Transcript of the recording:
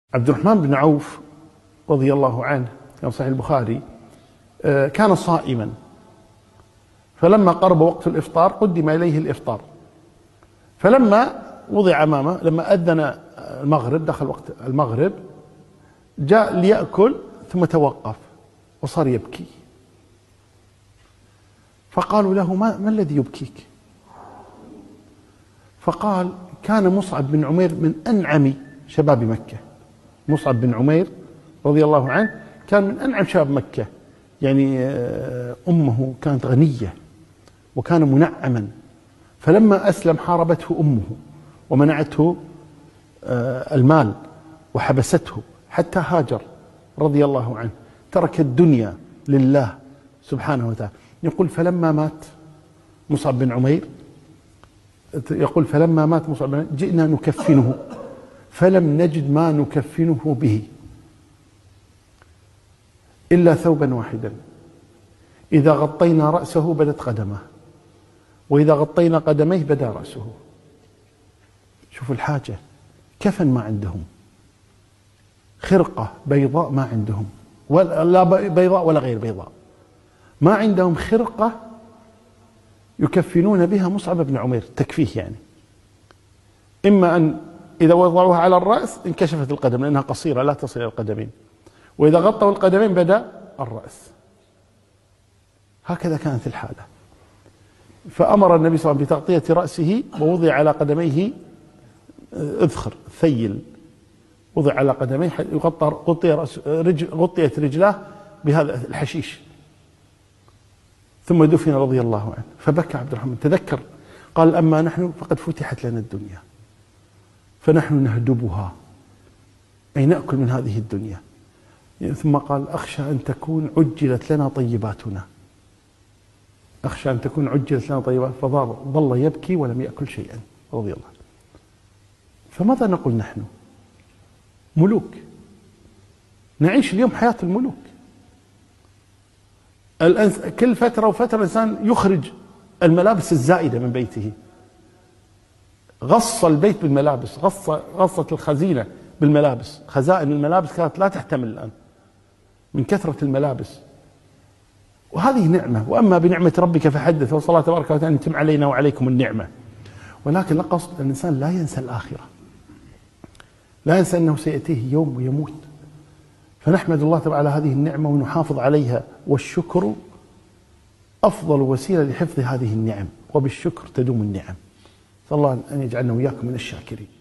عبد الرحمن بن عوف رضي الله عنه في صحيح البخاري كان صائما، فلما قرب وقت الإفطار قدم إليه الإفطار، فلما وضع أمامه لما أذن المغرب دخل وقت المغرب جاء ليأكل ثم توقف وصار يبكي، فقالوا له ما الذي يبكيك؟ فقال كان مصعب بن عمير من أنعم شباب مكة. مصعب بن عمير رضي الله عنه كان من أنعم شباب مكة، يعني أمه كانت غنية وكان منعما، فلما أسلم حاربته أمه ومنعته المال وحبسته حتى هاجر رضي الله عنه، ترك الدنيا لله سبحانه وتعالى. يقول فلما مات مصعب بن عمير، يقول فلما مات مصعب بن عمير جئنا نكفنه فلم نجد ما نكفنه به إلا ثوبا واحدا، إذا غطينا رأسه بدت قدمه، وإذا غطينا قدميه بدا رأسه. شوفوا الحاجة، كفن ما عندهم، خرقة بيضاء ما عندهم، لا بيضاء ولا غير بيضاء، ما عندهم خرقة يكفنون بها مصعب بن عمير تكفيه، يعني إما أن إذا وضعوها على الرأس انكشفت القدم لأنها قصيرة لا تصل إلى القدمين، وإذا غطوا القدمين بدأ الرأس. هكذا كانت الحالة، فأمر النبي صلى الله عليه وسلم بتغطية رأسه ووضع على قدميه اذخر ثيل، وضع على قدميه غطيت رجلاه بهذا الحشيش، ثم دفن رضي الله عنه. فبكى عبد الرحمن، تذكر قال أما نحن فقد فتحت لنا الدنيا فنحن نهدبها، أي نأكل من هذه الدنيا. ثم قال أخشى أن تكون عجلت لنا طيباتنا، أخشى أن تكون عجلت لنا طيبات، فظل يبكي ولم يأكل شيئا رضي الله عنه. فماذا نقول نحن؟ ملوك، نعيش اليوم حياة الملوك. كل فترة وفترة الإنسان يخرج الملابس الزائدة من بيته، غص البيت بالملابس، غصت الخزينة بالملابس، خزائن الملابس كانت لا تحتمل الآن من كثرة الملابس، وهذه نعمة. وأما بنعمة ربك فحدث، وصلاة تبارك وتعالى أن يتم علينا وعليكم النعمة. ولكن القصد الإنسان لا ينسى الآخرة، لا ينسى أنه سيأتيه يوم ويموت، فنحمد الله تعالى على هذه النعمة ونحافظ عليها، والشكر أفضل وسيلة لحفظ هذه النعم، وبالشكر تدوم النعم. صلى الله أن يجعلنا وإياكم من الشاكرين.